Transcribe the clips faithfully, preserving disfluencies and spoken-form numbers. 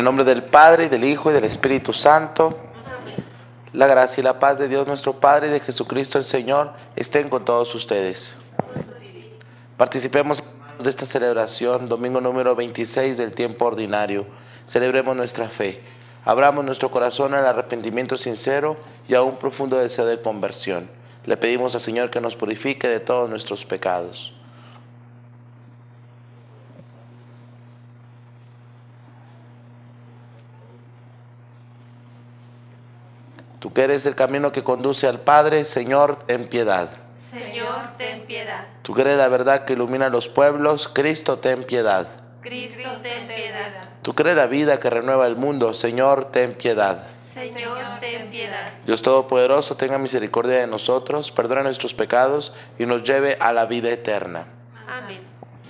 el nombre del Padre, y del Hijo, y del Espíritu Santo. Amén. La gracia y la paz de Dios nuestro Padre y de Jesucristo el Señor estén con todos ustedes. Participemos de esta celebración, domingo número veintiséis del tiempo ordinario. Celebremos nuestra fe. Abramos nuestro corazón al arrepentimiento sincero y a un profundo deseo de conversión. Le pedimos al Señor que nos purifique de todos nuestros pecados. Tú que eres el camino que conduce al Padre, Señor, ten piedad. Señor, ten piedad. Tú que eres la verdad que ilumina a los pueblos, Cristo, ten piedad. Cristo, ten piedad. Tú que eres la vida que renueva el mundo, Señor, ten piedad. Señor, ten piedad. Dios Todopoderoso, tenga misericordia de nosotros, perdona nuestros pecados y nos lleve a la vida eterna. Amén.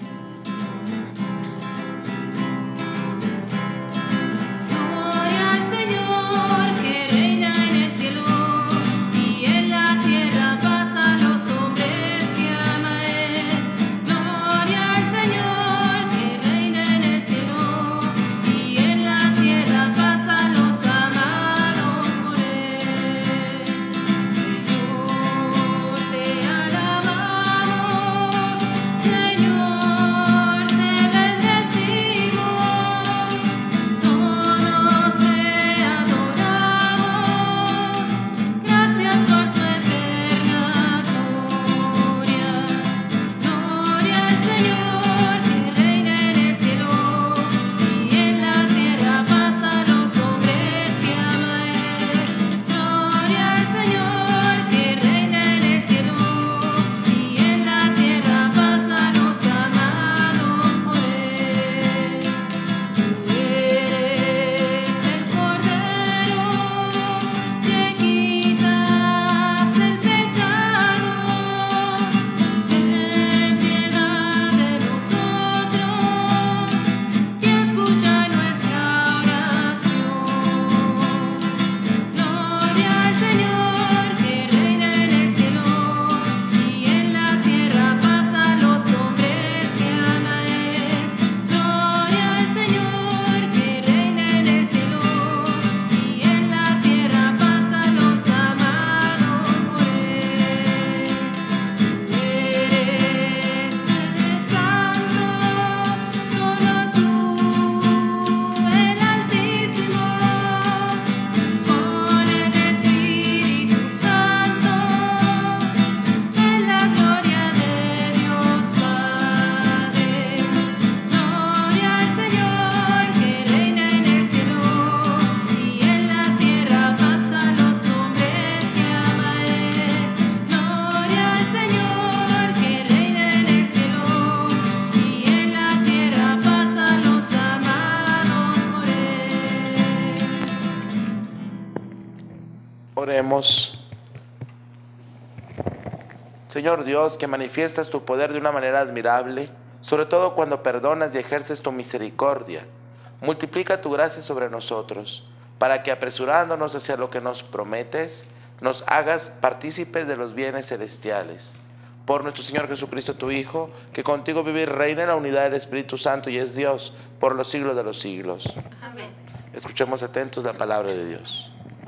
Oremos. Señor Dios, que manifiestas tu poder de una manera admirable, sobre todo cuando perdonas y ejerces tu misericordia, multiplica tu gracia sobre nosotros, para que apresurándonos hacia lo que nos prometes, nos hagas partícipes de los bienes celestiales. Por nuestro Señor Jesucristo, tu Hijo, que contigo vive y reina en la unidad del Espíritu Santo y es Dios por los siglos de los siglos. Amén. Escuchemos atentos la palabra de Dios.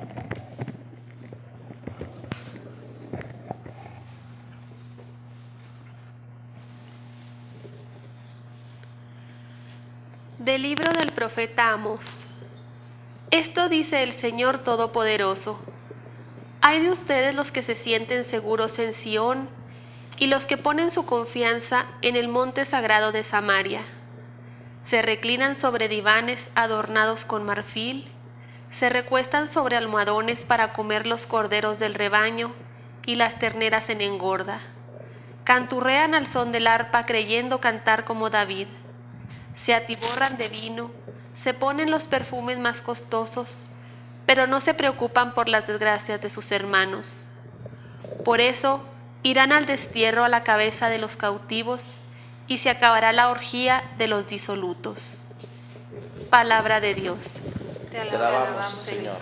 Del libro del profeta Amós. Esto dice el Señor Todopoderoso: Hay de ustedes los que se sienten seguros en Sión y los que ponen su confianza en el monte sagrado de Samaria. Se reclinan sobre divanes adornados con marfil, se recuestan sobre almohadones para comer los corderos del rebaño y las terneras en engorda. Canturrean al son del arpa creyendo cantar como David. Se atiborran de vino, se ponen los perfumes más costosos, pero no se preocupan por las desgracias de sus hermanos. Por eso irán al destierro a la cabeza de los cautivos y se acabará la orgía de los disolutos. Palabra de Dios. Te Te alabamos, Señor.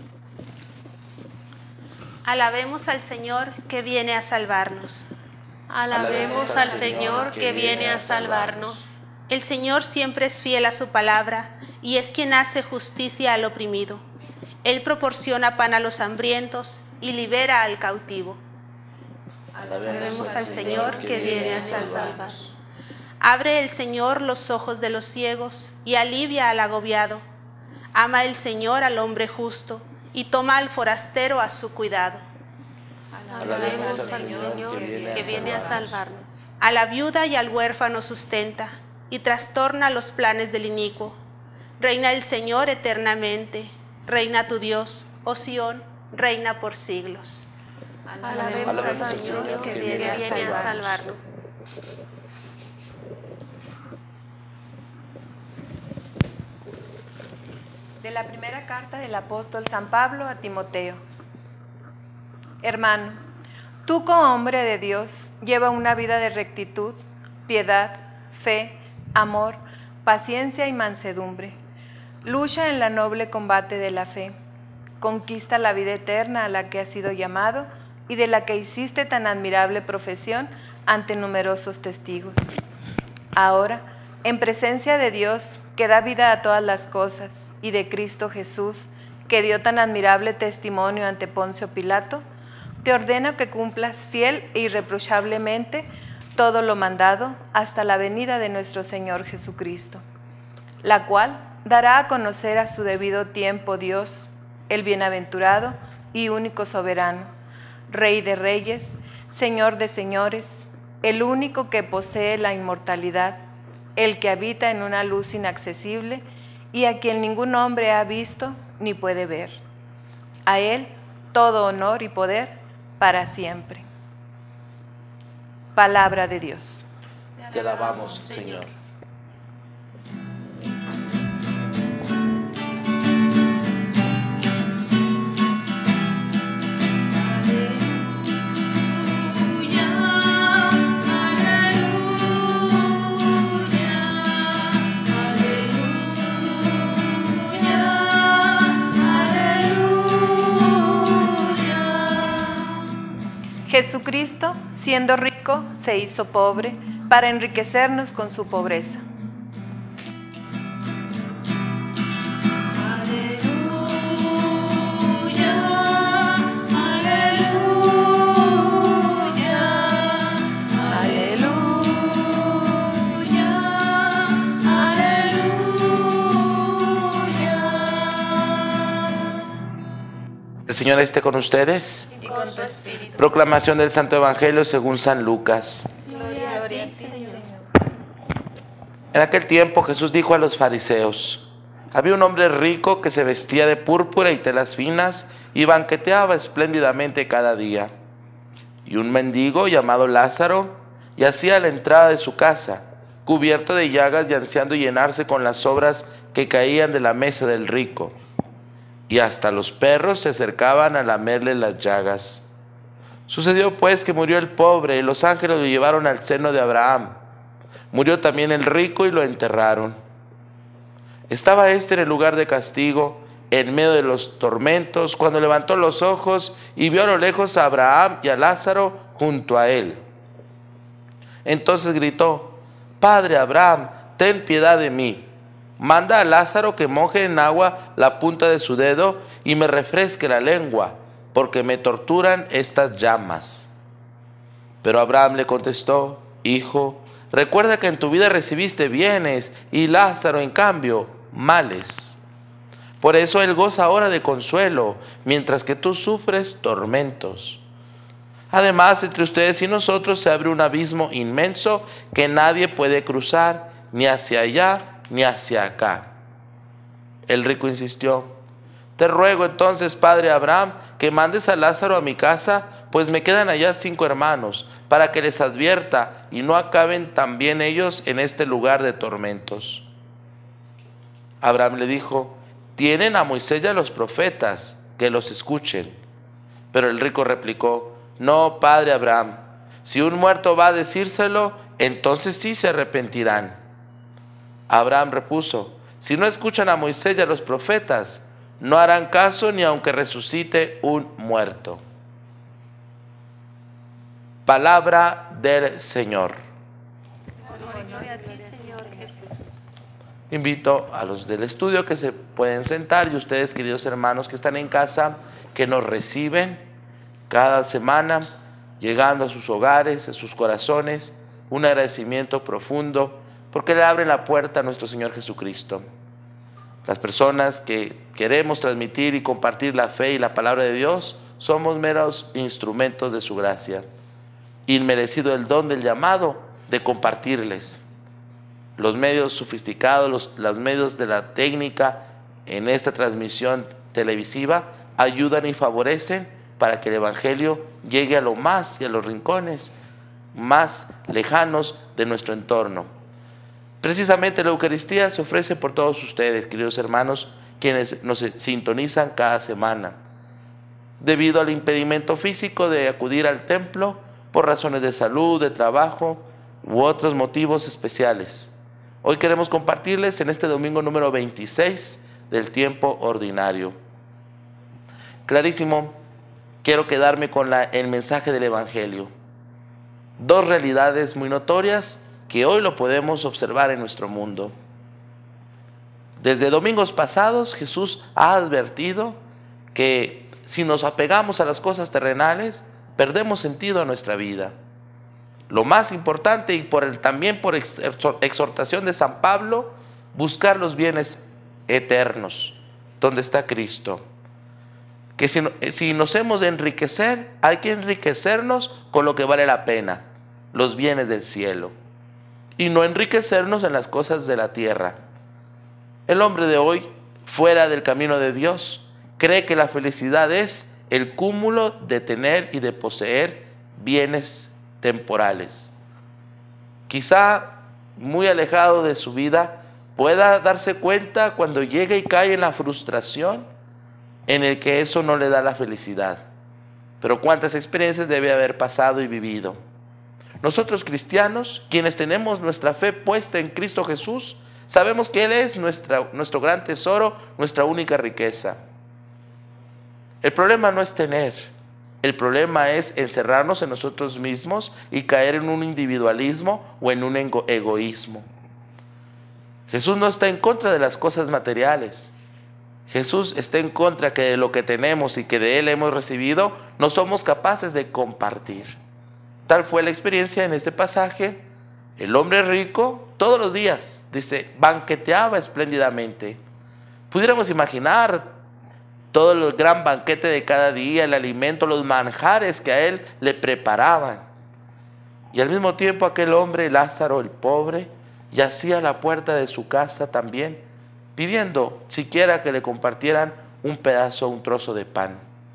Alabemos al Señor que viene a salvarnos. Alabemos al Señor que viene a salvarnos. El Señor siempre es fiel a su palabra y es quien hace justicia al oprimido. Él proporciona pan a los hambrientos y libera al cautivo. Alabemos al Señor que viene a salvarnos. Abre el Señor los ojos de los ciegos y alivia al agobiado. Ama el Señor al hombre justo y toma al forastero a su cuidado. Alabemos al Señor que viene a salvarnos. A la viuda y al huérfano sustenta y trastorna los planes del inicuo. Reina el Señor eternamente, reina tu Dios, oh Sión, reina por siglos. Alabemos al Señor que viene a salvarnos. De la primera carta del apóstol San Pablo a Timoteo. Hermano, tú como hombre de Dios, lleva una vida de rectitud, piedad, fe, amor, paciencia y mansedumbre. Lucha en la noble combate de la fe. Conquista la vida eterna a la que has sido llamado y de la que hiciste tan admirable profesión ante numerosos testigos. Ahora, en presencia de Dios, que da vida a todas las cosas, y de Cristo Jesús, que dio tan admirable testimonio ante Poncio Pilato, te ordeno que cumplas fiel e irreprochablemente todo lo mandado hasta la venida de nuestro Señor Jesucristo, la cual dará a conocer a su debido tiempo Dios, el bienaventurado y único soberano, Rey de reyes, Señor de señores, el único que posee la inmortalidad, el que habita en una luz inaccesible y a quien ningún hombre ha visto ni puede ver. A Él todo honor y poder para siempre. Palabra de Dios. Te alabamos, Señor. Jesucristo, siendo rico, se hizo pobre para enriquecernos con su pobreza. El Señor esté con ustedes. Y con tu espíritu. Proclamación del Santo Evangelio según San Lucas. Gloria a ti, Señor. En aquel tiempo Jesús dijo a los fariseos: había un hombre rico que se vestía de púrpura y telas finas y banqueteaba espléndidamente cada día. Y un mendigo llamado Lázaro yacía a la entrada de su casa, cubierto de llagas y ansiando llenarse con las sobras que caían de la mesa del rico. Y hasta los perros se acercaban a lamerle las llagas. Sucedió pues que murió el pobre y los ángeles lo llevaron al seno de Abraham. Murió también el rico y lo enterraron. Estaba éste en el lugar de castigo, en medio de los tormentos, cuando levantó los ojos y vio a lo lejos a Abraham y a Lázaro junto a él. Entonces gritó: Padre Abraham, ten piedad de mí. Manda a Lázaro que moje en agua la punta de su dedo y me refresque la lengua, porque me torturan estas llamas. Pero Abraham le contestó: Hijo, recuerda que en tu vida recibiste bienes y Lázaro, en cambio, males. Por eso él goza ahora de consuelo, mientras que tú sufres tormentos. Además, entre ustedes y nosotros se abre un abismo inmenso que nadie puede cruzar, ni hacia allá ni hacia acá. El rico insistió: Te ruego entonces, padre Abraham, que mandes a Lázaro a mi casa, pues me quedan allá cinco hermanos, para que les advierta y no acaben también ellos en este lugar de tormentos. Abraham le dijo: Tienen a Moisés y a los profetas, que los escuchen. Pero el rico replicó: No, padre Abraham, si un muerto va a decírselo, entonces sí se arrepentirán. Abraham repuso: Si no escuchan a Moisés y a los profetas, no harán caso ni aunque resucite un muerto. Palabra del Señor. Gloria a ti, Señor Jesús. Invito a los del estudio que se pueden sentar, y ustedes, queridos hermanos que están en casa, que nos reciben cada semana, llegando a sus hogares, a sus corazones, un agradecimiento profundo, porque le abren la puerta a nuestro Señor Jesucristo. Las personas que queremos transmitir y compartir la fe y la palabra de Dios, somos meros instrumentos de su gracia. Inmerecido el don del llamado de compartirles. Los medios sofisticados, los, los medios de la técnica en esta transmisión televisiva ayudan y favorecen para que el Evangelio llegue a lo más y a los rincones más lejanos de nuestro entorno. Precisamente la Eucaristía se ofrece por todos ustedes, queridos hermanos, quienes nos sintonizan cada semana. Debido al impedimento físico de acudir al templo por razones de salud, de trabajo u otros motivos especiales, hoy queremos compartirles en este domingo número veintiséis del tiempo ordinario. Clarísimo, quiero quedarme con la, el mensaje del Evangelio. Dos realidades muy notorias que hoy lo podemos observar en nuestro mundo. Desde domingos pasados, Jesús ha advertido que si nos apegamos a las cosas terrenales, perdemos sentido a nuestra vida. Lo más importante, y por el, también por exhortación de San Pablo, buscar los bienes eternos, donde está Cristo. Que si, si nos hemos de enriquecer, hay que enriquecernos con lo que vale la pena, los bienes del cielo, y no enriquecernos en las cosas de la tierra. El hombre de hoy, fuera del camino de Dios, cree que la felicidad es el cúmulo de tener y de poseer bienes temporales. Quizá muy alejado de su vida, pueda darse cuenta cuando llega y cae en la frustración en el que eso no le da la felicidad. Pero cuántas experiencias debe haber pasado y vivido. Nosotros cristianos, quienes tenemos nuestra fe puesta en Cristo Jesús, sabemos que Él es nuestra, nuestro gran tesoro, nuestra única riqueza. El problema no es tener, el problema es encerrarnos en nosotros mismos y caer en un individualismo o en un ego- egoísmo. Jesús no está en contra de las cosas materiales. Jesús está en contra que de lo que tenemos y que de Él hemos recibido, no somos capaces de compartir. Tal fue la experiencia en este pasaje. El hombre rico todos los días, dice, banqueteaba espléndidamente. Pudiéramos imaginar todo el gran banquete de cada día, el alimento, los manjares que a él le preparaban. Y al mismo tiempo aquel hombre, Lázaro, el pobre, yacía a la puerta de su casa también, pidiendo siquiera que le compartieran un pedazo, un trozo de pan.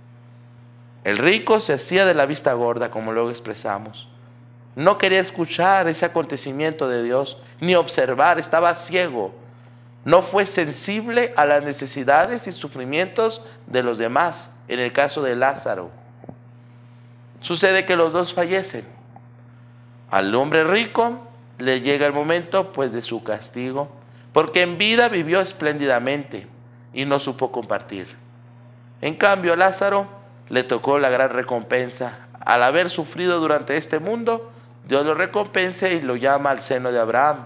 El rico se hacía de la vista gorda, como luego expresamos. No quería escuchar ese acontecimiento de Dios, ni observar, estaba ciego. No fue sensible a las necesidades y sufrimientos de los demás, en el caso de Lázaro. Sucede que los dos fallecen. Al hombre rico le llega el momento pues de su castigo, porque en vida vivió espléndidamente y no supo compartir. En cambio a Lázaro le tocó la gran recompensa. Al haber sufrido durante este mundo, Dios lo recompensa y lo llama al seno de Abraham.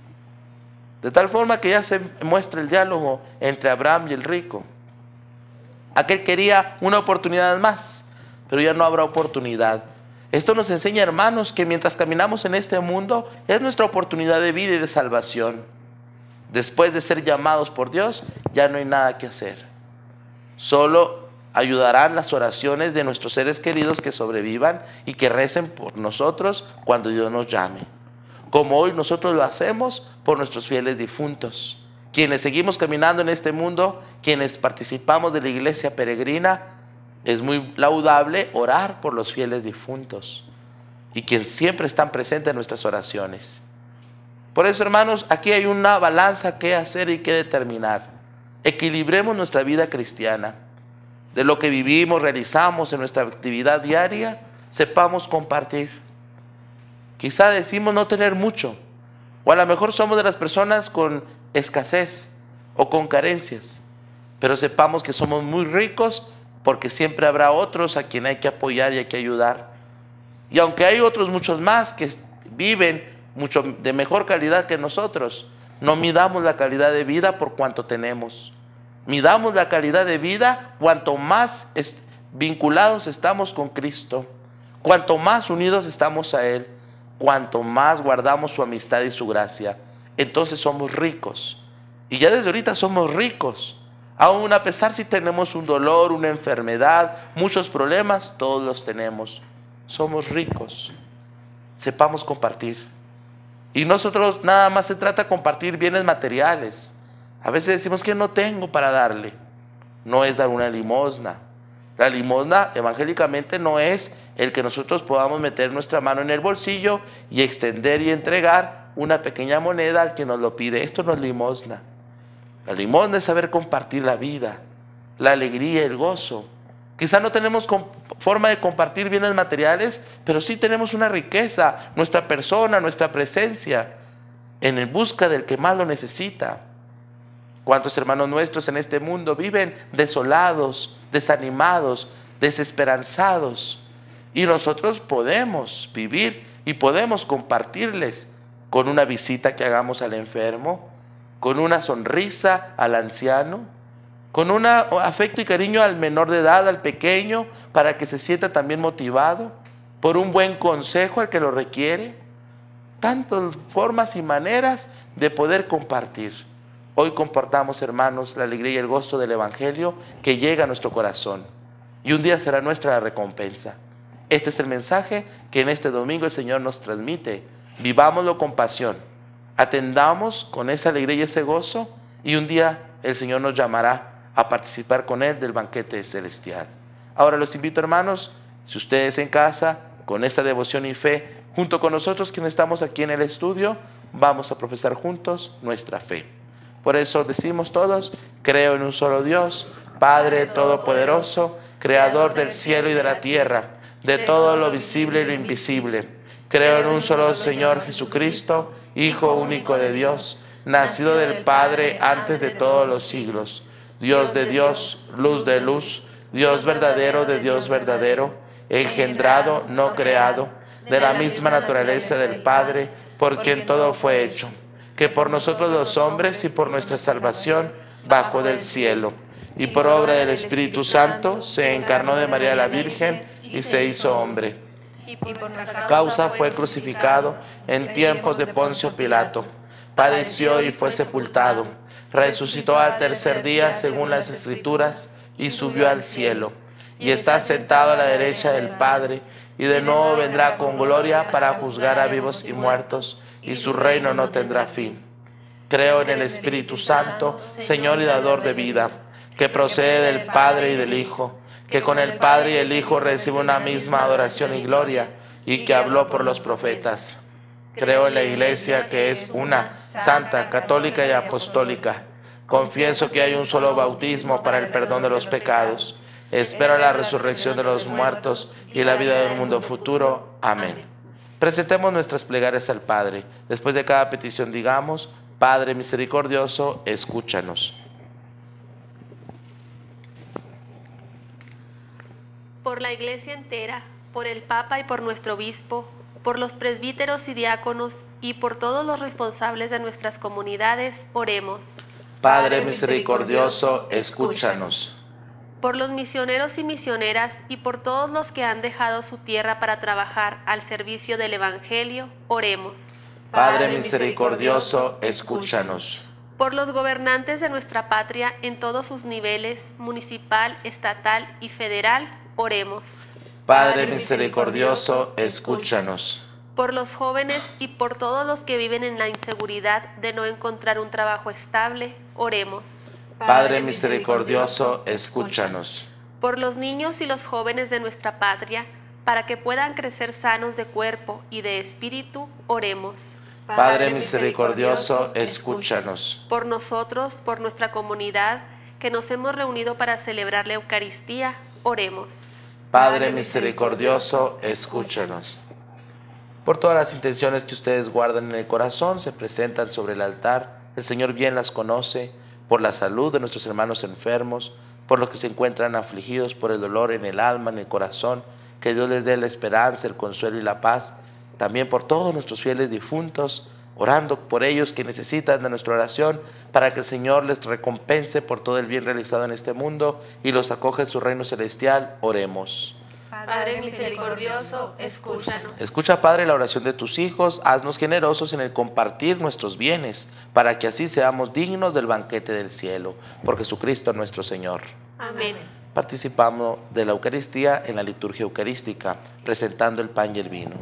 De tal forma que ya se muestra el diálogo entre Abraham y el rico. Aquel quería una oportunidad más, pero ya no habrá oportunidad. Esto nos enseña, hermanos, que mientras caminamos en este mundo, es nuestra oportunidad de vida y de salvación. Después de ser llamados por Dios, ya no hay nada que hacer. Solo ayudarán las oraciones de nuestros seres queridos que sobrevivan y que recen por nosotros cuando Dios nos llame. Como hoy nosotros lo hacemos por nuestros fieles difuntos. Quienes seguimos caminando en este mundo, quienes participamos de la iglesia peregrina, es muy laudable orar por los fieles difuntos y quienes siempre están presentes en nuestras oraciones. Por eso, hermanos, aquí hay una balanza que hacer y que determinar. Equilibremos nuestra vida cristiana. De lo que vivimos, realizamos en nuestra actividad diaria, sepamos compartir. Quizá decimos no tener mucho, o a lo mejor somos de las personas con escasez o con carencias, pero sepamos que somos muy ricos porque siempre habrá otros a quien hay que apoyar y hay que ayudar. Y aunque hay otros muchos más que viven mucho de mejor calidad que nosotros, no midamos la calidad de vida por cuanto tenemos. Midamos la calidad de vida cuanto más es, vinculados estamos con Cristo, cuanto más unidos estamos a Él, cuanto más guardamos su amistad y su gracia. Entonces somos ricos. Y ya desde ahorita somos ricos. Aún a pesar si tenemos un dolor, una enfermedad, muchos problemas, todos los tenemos. Somos ricos. Sepamos compartir. Y nosotros nada más se trata de compartir bienes materiales. A veces decimos que no tengo para darle. No es dar una limosna. La limosna evangélicamente no es el que nosotros podamos meter nuestra mano en el bolsillo y extender y entregar una pequeña moneda al que nos lo pide. Esto no es limosna. La limosna es saber compartir la vida, la alegría, el gozo. Quizá no tenemos forma de compartir bienes materiales, pero sí tenemos una riqueza, nuestra persona, nuestra presencia, en busca del que más lo necesita. ¿Cuántos hermanos nuestros en este mundo viven desolados, desanimados, desesperanzados? Y nosotros podemos vivir y podemos compartirles con una visita que hagamos al enfermo, con una sonrisa al anciano, con un afecto y cariño al menor de edad, al pequeño, para que se sienta también motivado, por un buen consejo al que lo requiere. Tantas formas y maneras de poder compartir. Hoy compartamos, hermanos, la alegría y el gozo del Evangelio que llega a nuestro corazón. Y un día será nuestra recompensa. Este es el mensaje que en este domingo el Señor nos transmite. Vivámoslo con pasión. Atendamos con esa alegría y ese gozo. Y un día el Señor nos llamará a participar con Él del banquete celestial. Ahora los invito, hermanos, si ustedes en casa, con esa devoción y fe, junto con nosotros quienes estamos aquí en el estudio, vamos a profesar juntos nuestra fe. Por eso decimos todos: creo en un solo Dios, Padre Todopoderoso, Creador del cielo y de la tierra, de todo lo visible y lo invisible. Creo en un solo Señor Jesucristo, Hijo único de Dios, nacido del Padre antes de todos los siglos, Dios de Dios, luz de luz, Dios verdadero de Dios verdadero, engendrado, no creado, de la misma naturaleza del Padre, por quien todo fue hecho, que por nosotros los hombres y por nuestra salvación bajó del cielo, y por obra del Espíritu Santo se encarnó de María la Virgen y se hizo hombre. Y por nuestra Causa fue crucificado en tiempos de Poncio Pilato, padeció y fue sepultado, resucitó al tercer día según las Escrituras y subió al cielo, y está sentado a la derecha del Padre, y de nuevo vendrá con gloria para juzgar a vivos y muertos, y su reino no tendrá fin. Creo en el Espíritu Santo, Señor y dador de vida, que procede del Padre y del Hijo, que con el Padre y el Hijo recibe una misma adoración y gloria, y que habló por los profetas. Creo en la Iglesia, que es una, santa, católica y apostólica. Confieso que hay un solo bautismo para el perdón de los pecados. Espero la resurrección de los muertos y la vida del mundo futuro. Amén. Presentemos nuestras plegarias al Padre. Después de cada petición digamos: Padre misericordioso, escúchanos. Por la Iglesia entera, por el Papa y por nuestro Obispo, por los presbíteros y diáconos y por todos los responsables de nuestras comunidades, oremos. Padre misericordioso, escúchanos. Por los misioneros y misioneras y por todos los que han dejado su tierra para trabajar al servicio del Evangelio, oremos. Padre misericordioso, escúchanos. Por los gobernantes de nuestra patria en todos sus niveles, municipal, estatal y federal, oremos. Padre misericordioso, escúchanos. Por los jóvenes y por todos los que viven en la inseguridad de no encontrar un trabajo estable, oremos. Padre misericordioso, escúchanos. Por los niños y los jóvenes de nuestra patria, para que puedan crecer sanos de cuerpo y de espíritu, oremos. Padre misericordioso, escúchanos. Por nosotros, por nuestra comunidad, que nos hemos reunido para celebrar la Eucaristía, oremos. Padre misericordioso, escúchanos. Por todas las intenciones que ustedes guardan en el corazón, se presentan sobre el altar. El Señor bien las conoce. Por la salud de nuestros hermanos enfermos, por los que se encuentran afligidos por el dolor en el alma, en el corazón, que Dios les dé la esperanza, el consuelo y la paz. También por todos nuestros fieles difuntos, orando por ellos que necesitan de nuestra oración, para que el Señor les recompense por todo el bien realizado en este mundo y los acoja en su reino celestial. Oremos. Padre misericordioso, escúchanos. Escucha, Padre, la oración de tus hijos, haznos generosos en el compartir nuestros bienes, para que así seamos dignos del banquete del cielo. Por Jesucristo nuestro Señor. Amén. Participamos de la Eucaristía en la liturgia eucarística, presentando el pan y el vino.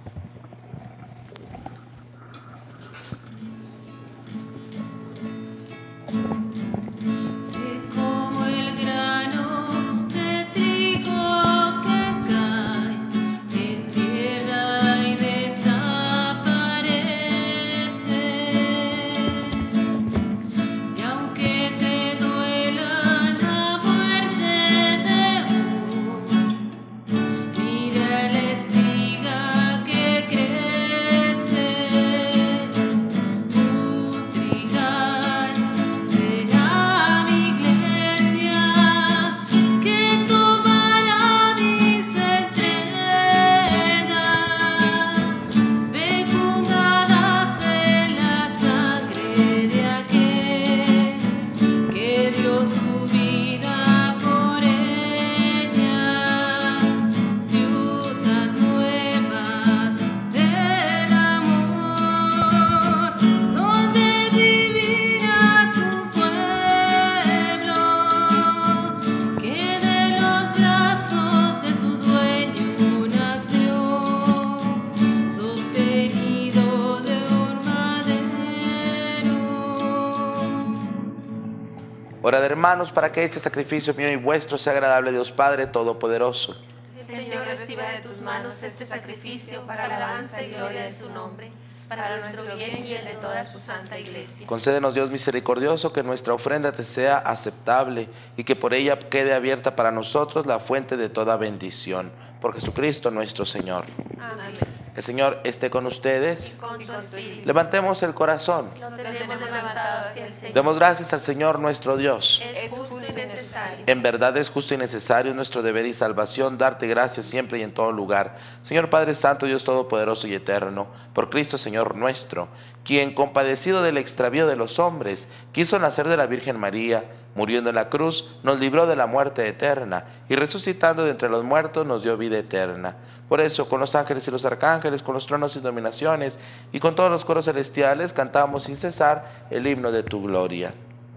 Orad, hermanos, para que este sacrificio mío y vuestro sea agradable a Dios Padre Todopoderoso. Señor, reciba de tus manos este sacrificio para la alabanza y gloria de su nombre, para nuestro bien y el de toda su santa iglesia. Concédenos, Dios misericordioso, que nuestra ofrenda te sea aceptable y que por ella quede abierta para nosotros la fuente de toda bendición. Por Jesucristo nuestro Señor. Amén. El Señor esté con ustedes. Con tu espíritu. Levantemos el corazón. Lo tenemos levantado hacia el Señor. Demos gracias al Señor nuestro Dios. Es justo y necesario. En verdad es justo y necesario, nuestro deber y salvación, darte gracias siempre y en todo lugar. Señor Padre Santo, Dios Todopoderoso y Eterno, por Cristo Señor nuestro, quien, compadecido del extravío de los hombres, quiso nacer de la Virgen María, muriendo en la cruz, nos libró de la muerte eterna, y resucitando de entre los muertos nos dio vida eterna. Por eso, con los ángeles y los arcángeles, con los tronos y dominaciones, y con todos los coros celestiales, cantamos sin cesar el himno de tu gloria.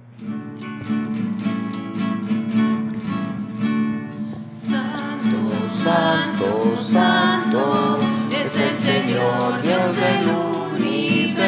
Santo, santo, santo, es el Señor Dios del universo.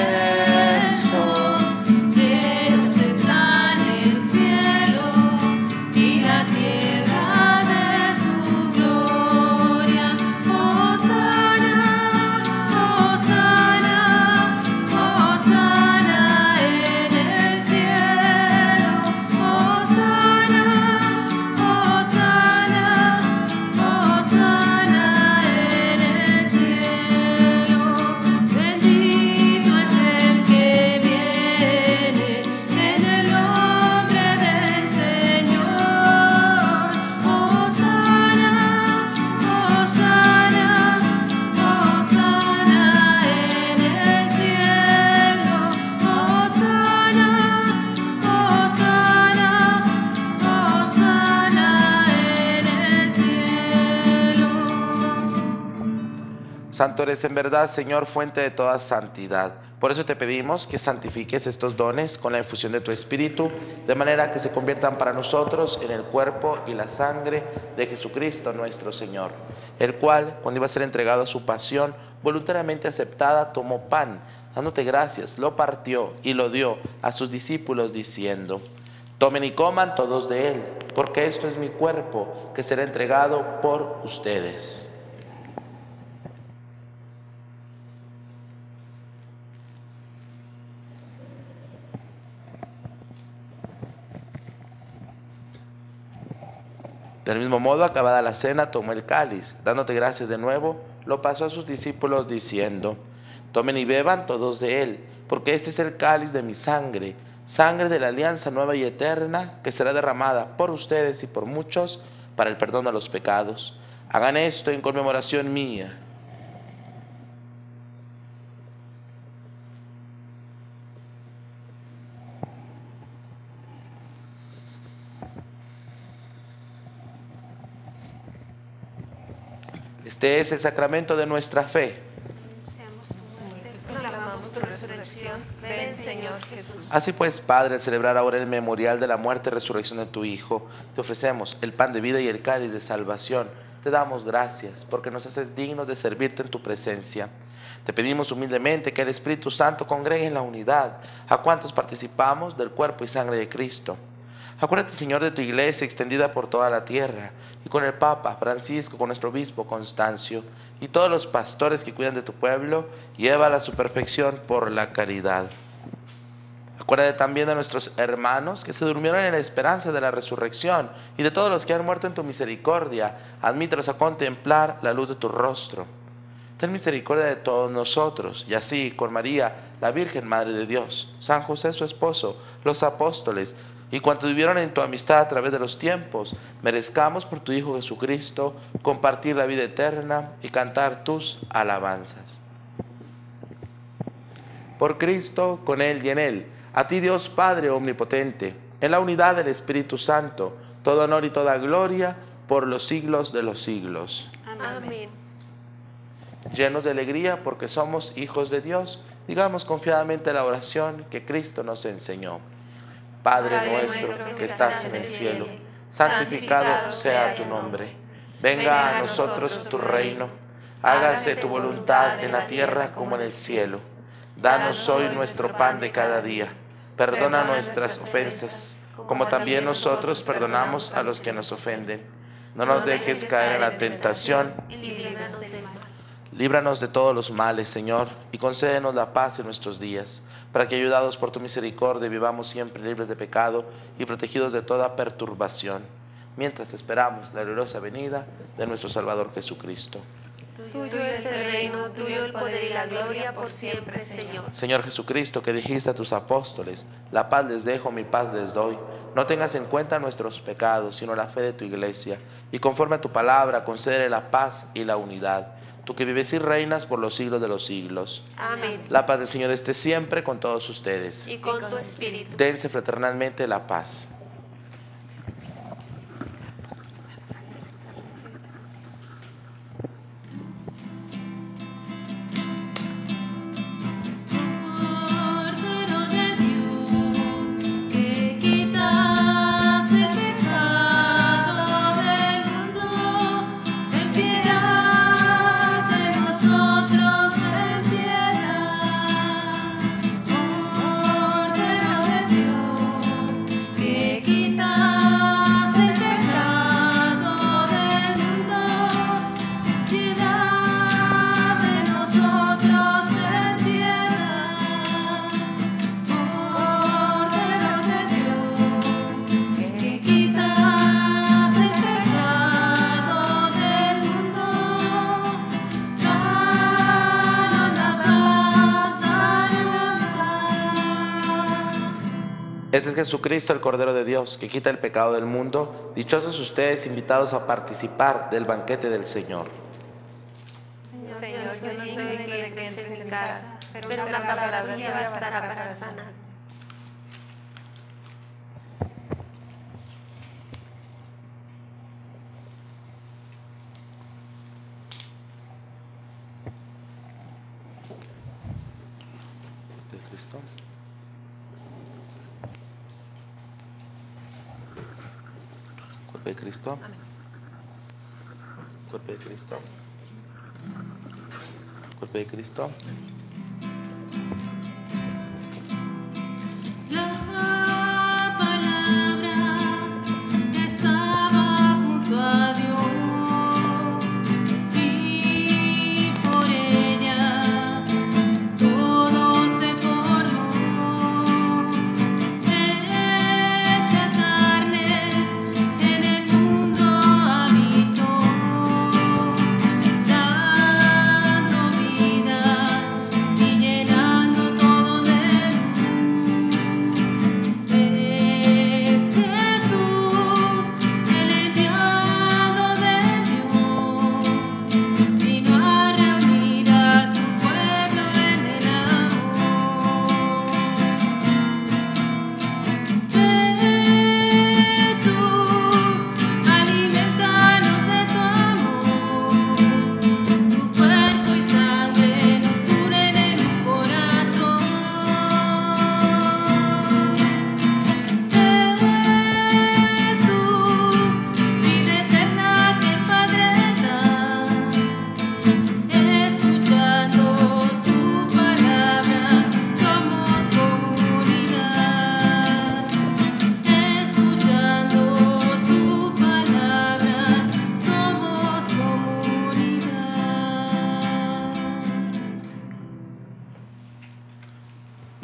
Dios está en el cielo y la tierra de su gloria. Hosana, hosana, hosana en el cielo. Hosana, hosana, hosana en el cielo. Bendito es el que viene en el nombre del Señor. Hosana, hosana, hosana en el cielo. Hosana, hosana, hosana en el cielo. Santo eres en verdad, Señor, fuente de toda santidad. Por eso te pedimos que santifiques estos dones con la infusión de tu Espíritu, de manera que se conviertan para nosotros en el cuerpo y la sangre de Jesucristo nuestro Señor, el cual, cuando iba a ser entregado a su pasión, voluntariamente aceptada, tomó pan, dándote gracias, lo partió y lo dio a sus discípulos, diciendo: tomen y coman todos de él, porque esto es mi cuerpo, que será entregado por ustedes. Del mismo modo, acabada la cena, tomó el cáliz, dándote gracias de nuevo, lo pasó a sus discípulos diciendo: tomen y beban todos de él, porque este es el cáliz de mi sangre, sangre de la alianza nueva y eterna, que será derramada por ustedes y por muchos para el perdón de los pecados. Hagan esto en conmemoración mía. Este es el sacramento de nuestra fe. Anunciamos tu muerte, Proclamamos tu resurrección. Ven, Señor Jesús. Así pues, Padre, al celebrar ahora el memorial de la muerte y resurrección de tu Hijo, te ofrecemos el pan de vida y el cáliz de salvación. Te damos gracias porque nos haces dignos de servirte en tu presencia. Te pedimos humildemente que el Espíritu Santo congregue en la unidad a cuantos participamos del cuerpo y sangre de Cristo. Acuérdate, Señor, de tu iglesia extendida por toda la tierra, y con el Papa Francisco, con nuestro obispo Constancio, y todos los pastores que cuidan de tu pueblo, llévala a su perfección por la caridad. Acuérdate también de nuestros hermanos que se durmieron en la esperanza de la resurrección, y de todos los que han muerto en tu misericordia. Admítelos a contemplar la luz de tu rostro. Ten misericordia de todos nosotros, y así, con María, la Virgen Madre de Dios, San José su esposo, los apóstoles, y cuantos vivieron en tu amistad a través de los tiempos, merezcamos por tu Hijo Jesucristo compartir la vida eterna y cantar tus alabanzas. Por Cristo, con Él y en Él, a ti Dios Padre omnipotente, en la unidad del Espíritu Santo, todo honor y toda gloria por los siglos de los siglos. Amén. Llenos de alegría porque somos hijos de Dios, digamos confiadamente la oración que Cristo nos enseñó. Padre, Padre nuestro, nuestro que estás en el cielo, santificado sea tu nombre. Venga a nosotros tu reino. Hágase tu voluntad en la tierra como en el cielo. Danos hoy nuestro pan de cada día. Perdona nuestras ofensas, como también nosotros perdonamos a los que nos ofenden. No nos dejes caer en la tentación. Líbranos de todos los males, Señor, y concédenos la paz en nuestros días, para que, ayudados por tu misericordia, vivamos siempre libres de pecado y protegidos de toda perturbación, mientras esperamos la gloriosa venida de nuestro Salvador Jesucristo. Tuyo es el reino, tuyo el poder y la gloria por siempre, Señor. Señor Jesucristo, que dijiste a tus apóstoles, la paz les dejo, mi paz les doy. No tengas en cuenta nuestros pecados, sino la fe de tu iglesia, y conforme a tu palabra, concédele la paz y la unidad. Tú que vives y reinas por los siglos de los siglos. Amén. La paz del Señor esté siempre con todos ustedes. Y con su espíritu. Dense fraternalmente la paz. Este es Jesucristo, el Cordero de Dios, que quita el pecado del mundo. Dichosos ustedes, invitados a participar del banquete del Señor. Señor, Señor, yo no soy digno de que entres en casa, pero una palabra tuya bastará para sanar. De Cristo. Cuerpo de Cristo. Cuerpo de Cristo. Cuerpo de Cristo. La palabra estaba junto a Dios y por ella todo se formó. Hecha carne, en el mundo habitó, dando vida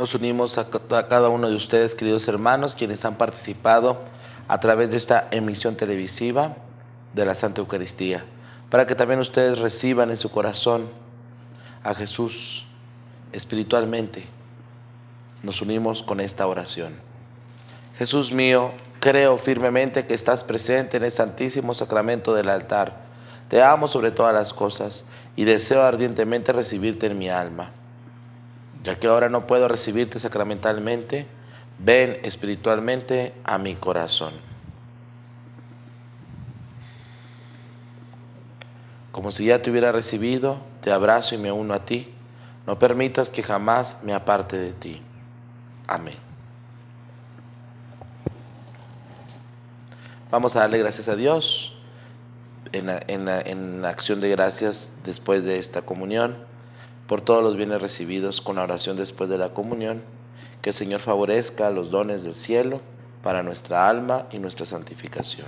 Nos unimos a cada uno de ustedes, queridos hermanos, quienes han participado a través de esta emisión televisiva de la Santa Eucaristía, para que también ustedes reciban en su corazón a Jesús espiritualmente. Nos unimos con esta oración. Jesús mío, creo firmemente que estás presente en el Santísimo Sacramento del altar. Te amo sobre todas las cosas y deseo ardientemente recibirte en mi alma. Ya que ahora no puedo recibirte sacramentalmente, ven espiritualmente a mi corazón. Como si ya te hubiera recibido, te abrazo y me uno a ti. No permitas que jamás me aparte de ti. Amén. Vamos a darle gracias a Dios en, en, en acción de gracias después de esta comunión, por todos los bienes recibidos con la oración después de la comunión. Que el Señor favorezca los dones del cielo para nuestra alma y nuestra santificación.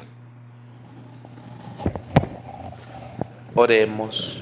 Oremos.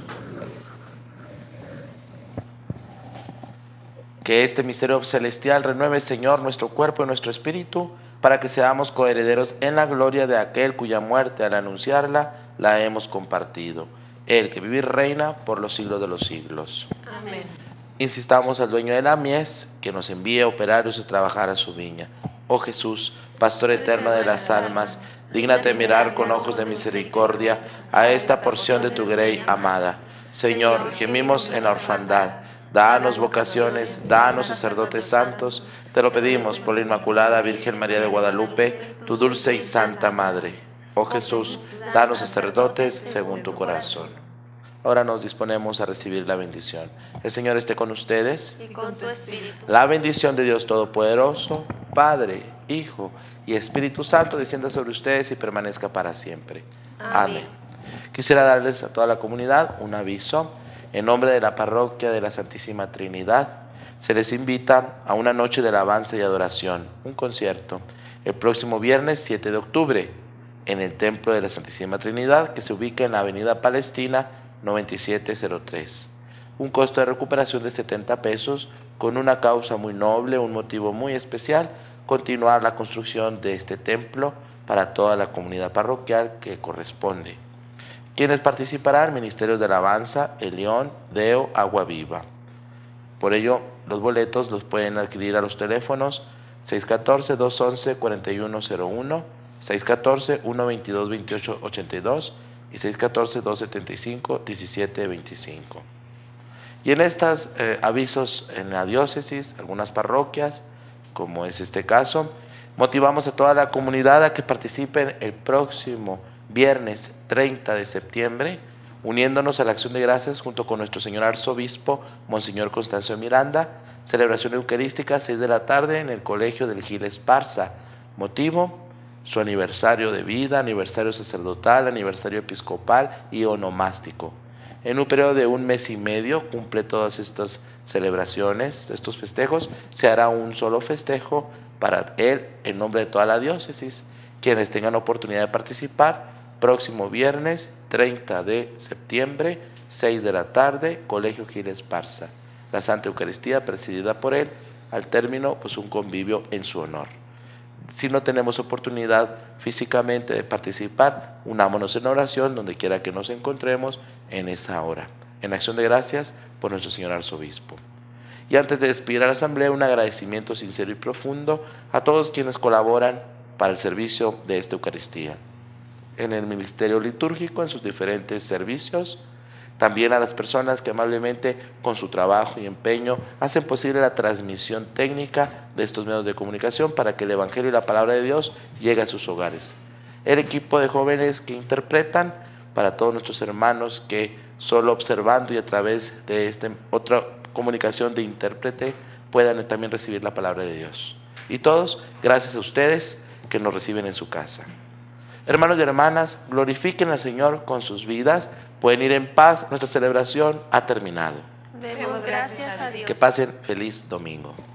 Que este misterio celestial renueve, Señor, nuestro cuerpo y nuestro espíritu, para que seamos coherederos en la gloria de aquel cuya muerte al anunciarla la hemos compartido. Él que vive y reina por los siglos de los siglos. Amén. Insistamos al dueño de la mies que nos envíe operarios a trabajar a su viña. Oh Jesús, Pastor eterno de las almas, dígnate mirar con ojos de misericordia a esta porción de tu grey amada. Señor, gemimos en la orfandad. Danos vocaciones, danos sacerdotes santos. Te lo pedimos por la Inmaculada Virgen María de Guadalupe, tu dulce y santa Madre. Oh Jesús, danos sacerdotes según tu corazón. Ahora nos disponemos a recibir la bendición. El Señor esté con ustedes. Y con tu espíritu. La bendición de Dios Todopoderoso, Padre, Hijo y Espíritu Santo descienda sobre ustedes y permanezca para siempre. Amén. Amén. Quisiera darles a toda la comunidad un aviso. En nombre de la Parroquia de la Santísima Trinidad, se les invita a una noche de alabanza y adoración, un concierto, el próximo viernes siete de octubre, en el Templo de la Santísima Trinidad, que se ubica en la Avenida Palestina noventa y siete cero tres. Un costo de recuperación de setenta pesos, con una causa muy noble, un motivo muy especial: continuar la construcción de este templo para toda la comunidad parroquial que corresponde. Quienes participarán: Ministerios de Alabanza, El León, Deo, Agua Viva. Por ello, los boletos los pueden adquirir a los teléfonos seis uno cuatro, dos once, cuatro uno cero uno, seis uno cuatro, uno veintidós, veintiocho ochenta y dos y seis uno cuatro, dos setenta y cinco, diecisiete veinticinco. Y en estos eh, avisos en la diócesis, algunas parroquias, como es este caso, motivamos a toda la comunidad a que participen el próximo viernes treinta de septiembre, uniéndonos a la acción de gracias junto con nuestro señor arzobispo, Monseñor Constancio Miranda. Celebración eucarística, seis de la tarde, en el Colegio del Gil Esparza. Motivo: su aniversario de vida, aniversario sacerdotal, aniversario episcopal y onomástico. En un periodo de un mes y medio cumple todas estas celebraciones, estos festejos. Se hará un solo festejo para él en nombre de toda la diócesis. Quienes tengan oportunidad de participar, próximo viernes treinta de septiembre, seis de la tarde, Colegio Gil Esparza. La Santa Eucaristía presidida por él, al término pues un convivio en su honor. Si no tenemos oportunidad físicamente de participar, unámonos en oración donde quiera que nos encontremos en esa hora, en acción de gracias por nuestro señor arzobispo. Y antes de despedir a la asamblea, un agradecimiento sincero y profundo a todos quienes colaboran para el servicio de esta Eucaristía, en el ministerio litúrgico, en sus diferentes servicios, también a las personas que amablemente con su trabajo y empeño hacen posible la transmisión técnica de estos medios de comunicación para que el Evangelio y la Palabra de Dios llegue a sus hogares. El equipo de jóvenes que interpretan, para todos nuestros hermanos que solo observando y a través de esta otra comunicación de intérprete puedan también recibir la Palabra de Dios. Y todos, gracias a ustedes que nos reciben en su casa. Hermanos y hermanas, glorifiquen al Señor con sus vidas. Pueden ir en paz. Nuestra celebración ha terminado. Demos gracias a Dios. Que pasen feliz domingo.